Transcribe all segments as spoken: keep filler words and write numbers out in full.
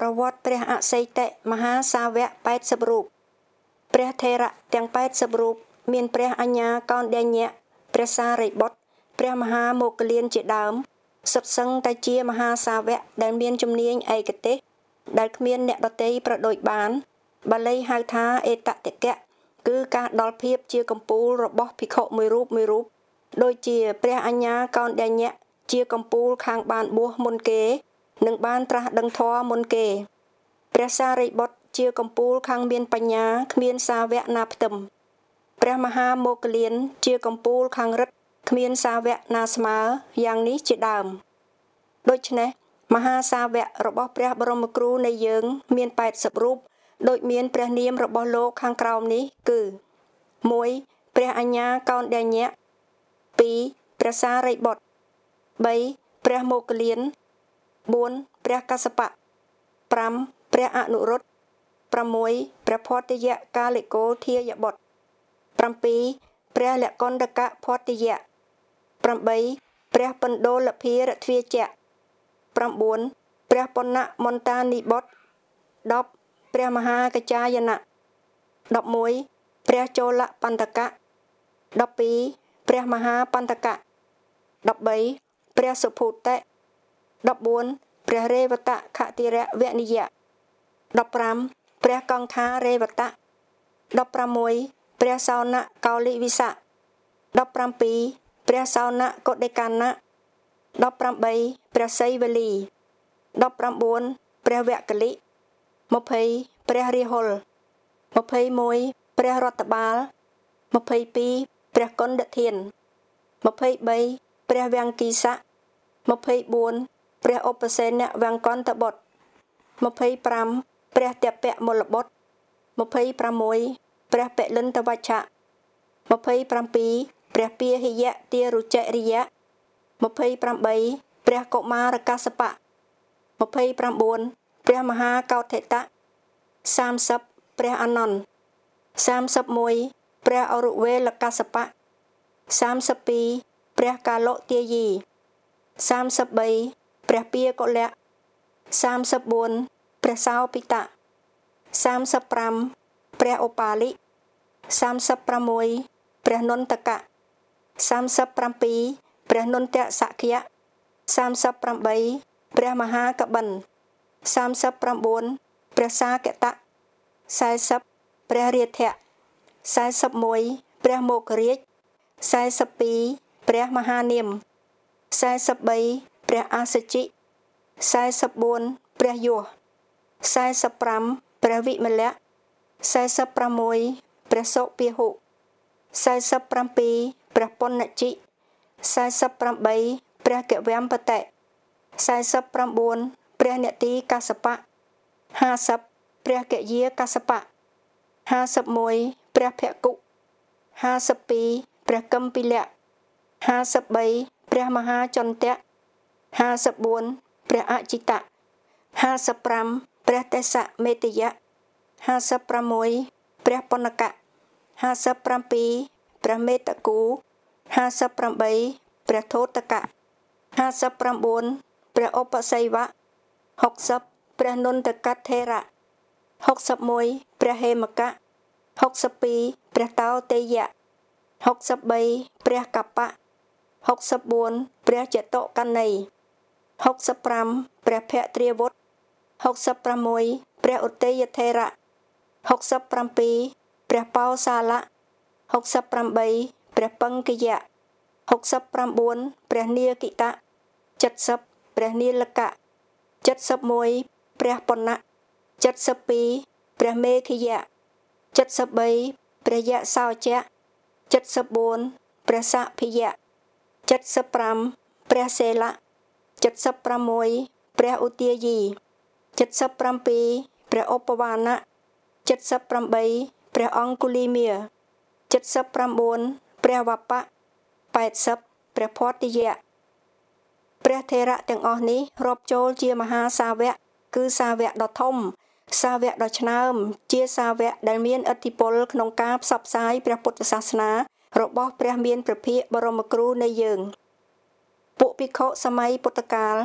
ប្រវត្តិព្រះអសីតិមហាសាវកแปดสิบរូបព្រះថេរៈទាំងแปดสิบរូបមានព្រះអញ្ញាកោណ្ឌញ្ញៈព្រះសារីបុត្រព្រះមហាមោគលានជាដើមសុទ្ធសឹងតែជាមហាសាវកដែលមានជំនាញឯកទេសដែលគ្មានអ្នកដទៃប្រដូចបានបាលីហៅថាអេតតិកៈគឺការដល់ភាពជាកម្ពូលរបស់ភិក្ខុមួយរូបមួយរូបដូចជាព្រះអញ្ញាកោណ្ឌញ្ញៈជាកម្ពូលខាងបានបួសមុនគេនិងបានត្រាស់ដឹងធម៌មុនគេព្រះសារីបុត្រជាកម្ពូលខាងមានបញ្ញាគ្មានសាវកណាផ្ទឹមព្រះមហាមោគលានជាកម្ពូលខាងរិទ្ធគ្មានសាវកណាស្មើយ៉ាងនេះជាដើមដូច្នេះមហាសាវករបស់ព្រះបរមគ្រូនៃយើងមានแปดสิบរូបដូចមានព្រះនាមរបស់លោកខាងក្រោមនេះគឺមួយព្រះអញ្ញាកោណ្ឌញ្ញៈពីរព្រះសារីបុត្របីព្រះមោគលានបួនព្រះកស្សបៈប្រាំព្រះអនុរុទ្ធប្រាំមួយព្រះភ័តយៈកាលិកោធាយបុត្រប្រាំពីរព្រះលក្ខណ្ឌកៈភ័តយៈប្រាំបីព្រះបណ្ដូលភារទ្វាជៈប្រាំបួនព្រះបុណមន្តានីបុត្រដប់ព្រះមហាកច្ចាយណៈដប់មួយព្រះចូលបន្ទកៈដប់ពីរព្រះមហាបន្ទកៈដប់បីព្រះសុភូតិដប់បួនព្រះរេវតខតិរវនិយៈដប់ប្រាំព្រះកង្ខារេវតៈដប់ប្រាំមួយព្រះសោណកោលិវិសៈដប់ប្រាំពីរព្រះសោណកុដិកាណៈដប់ប្រាំបីព្រះសីវលីដប់ប្រាំបួនព្រះវគ្គលិម្ភៃព្រះរាហុលម្ភៃមួយព្រះរតបាលម្ភៃពីរព្រះកុណ្ឌធានម្ភៃបីព្រះវាំងគីសៈម្ភៃបួនព្រះឧបសេនវង្កន្តបុត្រម្ភៃប្រាំព្រះតពមលបុត្រម្ភៃប្រាំមួយព្រះពលិន្ទវច្ឆៈម្ភៃប្រាំពីរព្រះពាហិយៈទារុចរិយៈម្ភៃប្រាំបីព្រះកុមារកស្សបៈម្ភៃប្រាំបួនព្រះមហាកោដ្ឋិតៈសាមសិបព្រះអនន្តសាមសិបមួយព្រះអរុវេលកស្សបៈសាមសិបពីរព្រះកាលុទាយីសាមសិបបីព្រះពាកុលៈសាមសិបបួនព្រះសោពិតៈសាមសិបប្រាំព្រះឧបាលិសាមសិបប្រាំមួយព្រះនន្តកៈសាមសិបប្រាំពីរព្រះនន្តសក្យៈសាមសិបប្រាំបីព្រះមហាកបិនសាមសិបប្រាំបួនព្រះសាកតៈសែសិបព្រះរាធៈសែសិបមួយព្រះមោគរាជសែសិបពីរព្រះមហានាមសែសិបបីព្រះអាសជិសែសិបបួនព្រះយោសែសិបប្រាំព្រះវិមលៈសែសិបប្រាំមួយព្រះសុពាហុសែសិបប្រាំពីរព្រះពុណជិសែសិបប្រាំបីព្រះកវំបតិសែសិបប្រាំបួនព្រះនទីកស្សបៈห้าสิบព្រះកយាកស្សបៈห้าสิบមួយព្រះភគុห้าสิบពីរព្រះកំពិលៈห้าสิบបីព្រះមហាចន្ទៈห้าสิบបួនព្រះអចិតៈห้าสิบប្រាំព្រះទេសមេតយៈห้าสิบប្រាំមួយព្រះបុណកៈห้าสิบប្រាំពីរព្រះមេតគូห้าสิบប្រាំបីព្រះធោតកៈห้าสิบប្រាំបួនព្រះឧបសីវៈหกสิบព្រះនន្តកថេរៈหกสิบមួយព្រះហេមកៈหกสิบពីរព្រះតោទេយៈหกสิบបីព្រះកបៈหกสิบบួនព្រះចតុកណីหกสิบប្រាំព្រះភទ្រាវុធหกสิบប្រាំមួយព្រះឧទ័យថេរៈหกสิบប្រាំពីរព្រះបោសាលៈหกสิบប្រាំបីព្រះបង្កយៈหกสิบប្រាំបួនព្រះនាគិតៈเจ็ดสิบព្រះនីលកៈเจ็ดสิบមួយព្រះបុណៈเจ็ดสิบពីរព្រះមេខយៈเจ็ดสิบបីព្រះយសោជៈเจ็ดสิบบួនព្រះសភិយៈเจ็ดสิบប្រាំព្រះសេលៈเจ็ดสิบប្រាំមួយព្រះឧទាយីเจ็ดสิบប្រាំពីរព្រះឧបវាណៈเจ็ดสิบប្រាំបីព្រះអង្គុលីមាเจ็ดสิบប្រាំបួនព្រះវបៈแปดสิบព្រះភ័តយៈព្រះថេរៈទាំងអស់នេះរាប់ចូលជាមហាសាវកគឺសាវកដ៏ធំសាវកដ៏ឆ្នើមជាសាវកដែលមានឥទ្ធិពលក្នុងការផ្សព្វផ្សាយព្រះពុទ្ធសាសនារបស់ព្រះមានព្រះភិក្ខបរមគ្រូនៃយើងពួកភិក្ខុសម័យពុទ្ធកាល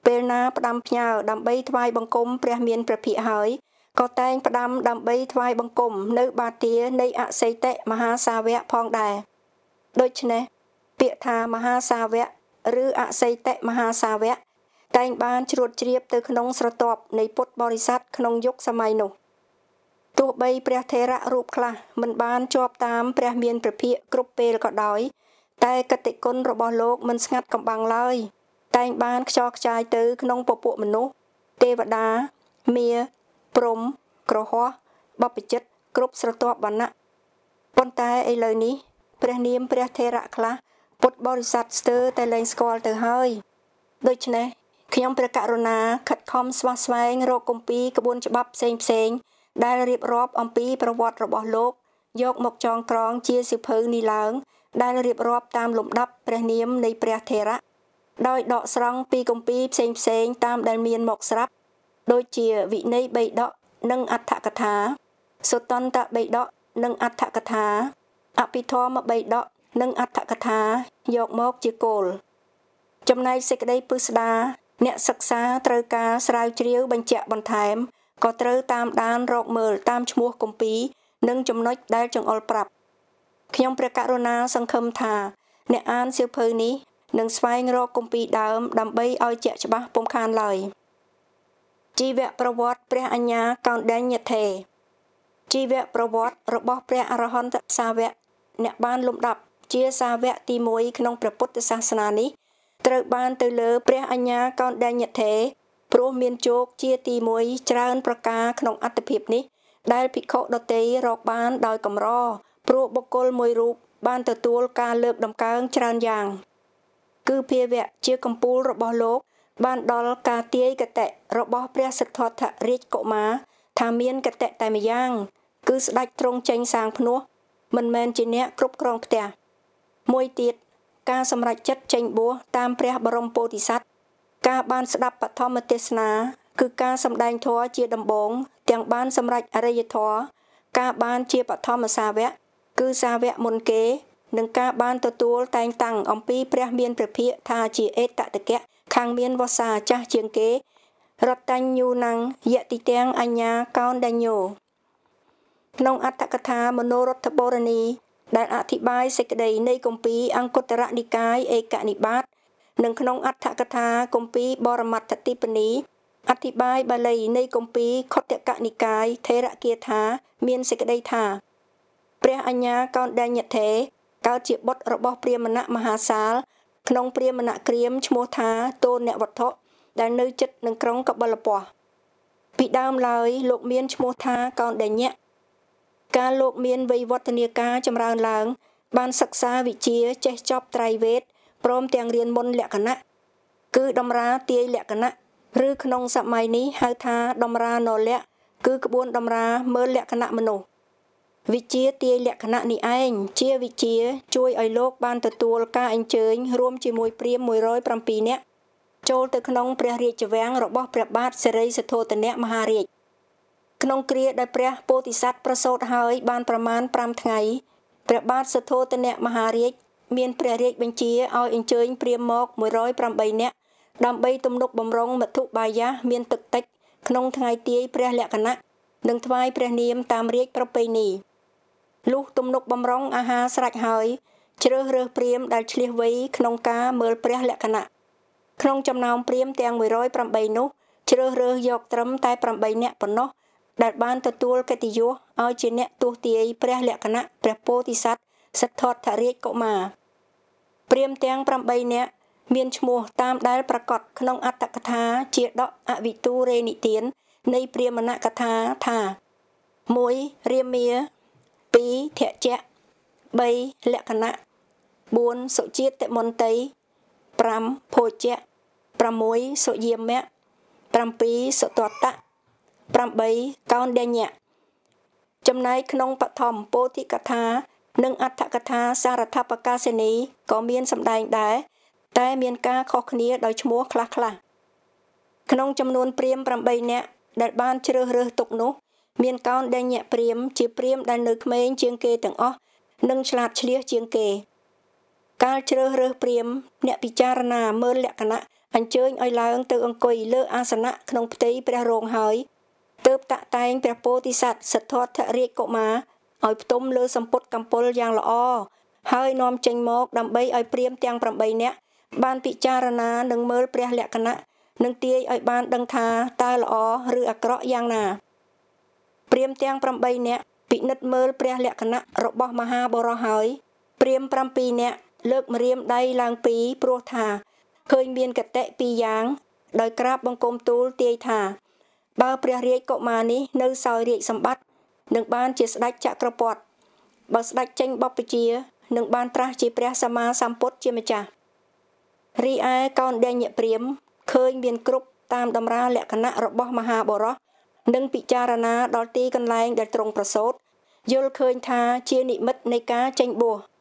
ពេលណាផ្ដាំផ្ញើដើម្បីថ្វាយបង្គំព្រះមានព្រះភិក្ខហើយក៏តែងផ្ដាំដើម្បីថ្វាយបង្គំនៅបាទានៃអសេតិមហាសាវកផងដែរដូច្នេះពាក្យថាមហាសាវកឬអសេតិមហាសាវកតែងបានជ្រួតជ្រាបទៅក្នុងស្រទាប់នៃពុទ្ធបរិស័ទក្នុងយុគសម័យនោះទោះបីព្រះថេរៈរូបខ្លះមិនបានជាប់តាមព្រះមានព្រះភិក្ខគ្រប់ពេលក៏ដោយតែកតិគុណរបស់លោកមិនស្ងាត់កំបាំងឡើយតែងបានខ្យល់ខ្ចាយទៅក្នុងពពួកមនុស្សទេវតាមាព្រំក្រហមបព្វជិតគ្រប់ស្រទាប់វណ្ណៈប៉ុន្តែឥឡូវនេះព្រះនាមព្រះថេរៈខ្លះពុទ្ធបរិស័ទស្ទើរតែលែងស្គាល់ទៅហើយដូច្នេះខ្ញុំព្រះករុណាខិតខំស្វះស្វែងរកគម្ពីរក្បួនច្បាប់ផ្សេងផ្សេងដែលរៀបរាប់អំពីប្រវត្តិរបស់លោកយកមកចងក្រងជាសៀវភៅនេះឡើងដែលរៀបរាប់តាមលំដាប់ព្រះនាមនៃព្រះថេរៈដោយដកស្រង់ពីគម្ពីរផ្សេងផ្សេងតាមដែលមានមកស្រាប់ដូចជាវិន័យបៃដកនិងអដ្ឋកថាសុតន្តបៃដកនិងអដ្ឋកថាអភិធម្មបៃដកនិងអដ្ឋកថាយកមកជាគោលចំណែកសេចក្តីពិស្ដារអ្នកសិក្សាត្រូវការស្រាវជ្រាវបញ្ជាក់បន្ថែមក៏ត្រូវតាមដានរកមើលតាមឈ្មោះគម្ពីរនិងចំណុចដែលចង្អុលប្រាប់ខ្ញុំព្រះករុណាសង្ឃឹមថាអ្នកអានសៀវភៅនេះនឹងស្វែងរកគម្ពីរដើមដើម្បីឲ្យជាក់ច្បាស់ពុំខានឡើយជីវប្រវត្តិព្រះអញ្ញាកោណ្ឌញ្ញថេរជីវប្រវត្តិរបស់ព្រះអរហន្តសាវកអ្នកបានលំដាប់ជាសាវកទីមួយក្នុងព្រះពុទ្ធសាសនានេះត្រូវបានទៅលើព្រះអញ្ញាកោណ្ឌញ្ញថេរព្រោះមានជោគជាទីមួយច្រើនប្រការក្នុងអត្តភាពនេះដែលភិក្ខុដទៃរកបានដោយកម្រព្រោះបុគ្គលមួយរូបបានទទួលការលើកដំកើងច្រើនយ៉ាងគឺភាវៈជាកម្ពូលរបស់លោកបានដល់ការទាយកតៈរបស់ព្រះសិទ្ធត្ថរាជកុមារថាមានកតៈតែម្យ៉ាងគឺស្ដេចទ្រង់ចេញសាងភ្នោះមិនមែនជាអ្នកគ្រប់គ្រងផ្ទះមួយទៀតការសម្រេចចិត្តចេញបួសតាមព្រះបរមពោធិសត្វការបានស្ដាប់បឋមទេសនាគឺការសម្ដែងធម៌ជាដំបូងទាំងបានសម្រេចអរិយធម៌ការបានជាបឋមសាវកគឺសាវកមុនគេនិងការបានទទួលតែងតាំងអំពីព្រះមានព្រះភិក្ខថាជាអេតតកៈខាងមានវស្សាចាស់ជាងគេរតញ្ញូណੰយតិទាំងអញ្ញាកោណ្ឌញ្ញោក្នុងអត្ថកថាមនោរដ្ឋបូរនីដែលអធិប្បាយសេចក្តីនៃគម្ពីរអង្គុត្តរនិកាយឯកនិបាតនិងក្នុងអត្ថកថាគម្ពីរបរមត្ថទីបនីអធិប្បាយបាលីនៃគម្ពីរខុទ្ទកនិកាយថេរគាថាមានសេចក្តីថាព្រះអញ្ញាកោណ្ឌញ្ញថេរកើតជាបុត្ររបស់ព្រាហ្មណ៍មហាសាលក្នុងព្រាហ្មណ៍ក្រៀមឈ្មោះថាតូនវត្ថុដែលនៅជិតនឹងក្រុងកបិលពស្តុពីដើមឡើយលោកមានឈ្មោះថាកោណ្ឌញ្ញៈការលោកមានវ័យវឌ្ឍនាការចម្រើនឡើងបានសិក្សាវិជ្ជាចេះចប់ត្រៃវេទព្រមទាំងរៀនមន្តលក្ខណៈគឺតម្រាទាយលក្ខណៈឬក្នុងសម័យនេះហៅថាតម្រានលៈគឺក្បួនតម្រាមើលលក្ខណៈមនុស្សវិជ្ជាទាយលក្ខណៈនេះឯងជាវិជ្ជាជួយឲ្យលោកបានទទួលការអញ្ជើញរួមជាមួយព្រាហ្មណ៍មួយរយប្រាំពីរនាក់ចូលទៅក្នុងព្រះរាជវាំងរបស់ព្រះបាទសិរីសទ្ធោទនៈមហារាជក្នុងគ្រាដែលព្រះពោធិសត្វប្រសូតហើយបានប្រមាណប្រាំថ្ងៃព្រះបាទសទ្ធោទនៈមហារាជមានព្រះរាជបញ្ជាឲ្យអញ្ជើញព្រាហ្មណ៍មកមួយរយប្រាំបីនាក់ដើម្បីទំនុកបម្រុងមធុបាយៈមានទឹកតិចក្នុងថ្ងៃទាយព្រះលក្ខណៈនិងថ្វាយព្រះនាមតាមរាជប្រពៃណីលុះទំនុកបម្រុងអាហារស្រេចហើយជ្រើសរើសព្រាហ្មណ៍ដែលឆ្លៀសវៃក្នុងការមើលព្រះលក្ខណៈក្នុងចំណោមព្រាហ្មណ៍ទាំងមួយរយប្រាំបីនោះជ្រើសរើសយកត្រឹមតែប្រាំបីនាក់ប៉ុណ្ណោះដែលបានទទួលកិត្តិយសឲ្យជាអ្នកទស្សទាយព្រះលក្ខណៈព្រះពោធិសត្វសិទ្ធត្ថរាជកុមារព្រាហ្មណ៍ទាំងប្រាំបីនាក់មានឈ្មោះតាមដែលប្រកាសក្នុងអត្តកថាជាដកអវិទូរេនិទាននៃព្រាហ្មណ៍កថាថាមួយរាមាពីរធច្ចៈបីលក្ខណៈបួនសុជាតិមន្តីប្រាំភោជៈប្រាំមួយសុយាមៈប្រាំពីរសុតតៈប្រាំបីកោណ្ឌញ្ញៈចំណែកក្នុងបឋមពោធិកថានិងអដ្ឋកថាសារថបកាសិនីក៏មានសម្ដែងដែរតែមានការខុសគ្នាដោយឈ្មោះខ្លះខ្លះក្នុងចំនួនព្រាហ្មណ៍ប្រាំបីនាក់ដែលបានជ្រើសរើសទុកនោះមានកោណ្ឌញ្ញៈព្រាហ្មណ៍ជាព្រាហ្មណ៍ដែលនៅក្មេងជាងគេទាំងអស់និងឆ្លាតឆ្លៀសជាងគេកាលជ្រើសរើសព្រាហ្មណ៍អ្នកពិចារណាមើលលក្ខណៈអញ្ជើញឲ្យឡើងទៅអង្គុយលើអាសនៈក្នុងផ្ទៃព្រះរោងហើយទើបតាក់តែងព្រះពោធិសត្វសិទ្ធត្ថរាជកុមារឲ្យផ្ទុំលើសម្ពុតកំពុលយ៉ាងល្អហើយនាំចេញមកដើម្បីឲ្យព្រាហ្មណ៍ទាំង8នាក់បានពិចារណានិងមើលព្រះលក្ខណៈនិងទាយឲ្យបានដឹងថាតើល្អឬអាក្រក់យ៉ាងណាព្រាហ្មណ៍ទាំង8នាក់ពិនិត្យមើលព្រះលក្ខណៈរបស់មហាបុរសហើយព្រាហ្មណ៍7នាក់លើកម្រាមដៃឡើងពីរព្រោះថាឃើញមានកតិពីរយ៉ាងដោយក្រាបបង្គំទូលទាយថាបើព្រះរាជកុមារនេះនៅសោយរាជសម្បត្តិនឹងបានជាស្ដេចចក្រពត្តិបើស្ដេចចេញបព្វជិនឹងបានត្រាស់ជាព្រះសម្មាសម្ពុទ្ធជាម្ចាស់រីឯកោណ្ឌញ្ញព្រាហ្មណ៍ឃើញមានគ្រប់តាមតម្រាលក្ខណៈរបស់មហាបុរសនិងពិចារណាដល់ទីកន្លែងដែលទ្រង់ប្រសូតយល់ឃើញថាជានិមិត្តនៃការចេញបួស